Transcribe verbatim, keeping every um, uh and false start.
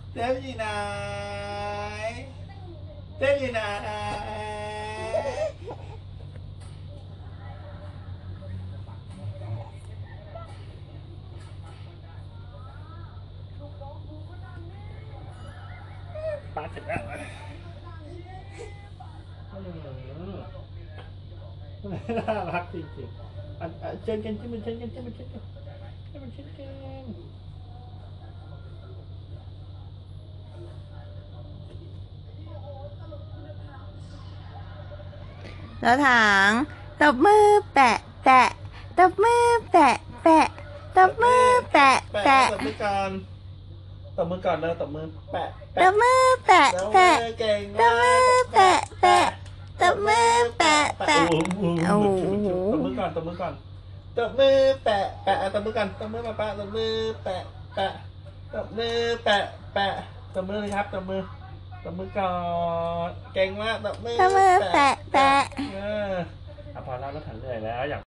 เทพอยู่ไหนเทพอยู่ไหนปาเสร็จแล้วน่ารักจริงๆอันเชิญกันที่มันเชิญกันที่มันเชิญกันที่มันเชิญกันรถถังตบมือแปะแปะตบมือแปะแปะตบมือแปะแปะตบมือก่อนตบมือก่อนเลยตบมือแปะตบมือแปะแปะเก่งตบมือแปะแปะตบมือแปะแปะโอ้โหตบมือก่อนตบมือก่อนตบมือแปะแปะตบมือก่อนตบมือแปะตบมือแปะแปะตบมือแปะแปะตบมือเลยครับตบมือตบมือก่อนเก่งมากตบมือตบมือแปะแปะเออพอแล้วรถถังเหนื่อยแล้วอยาก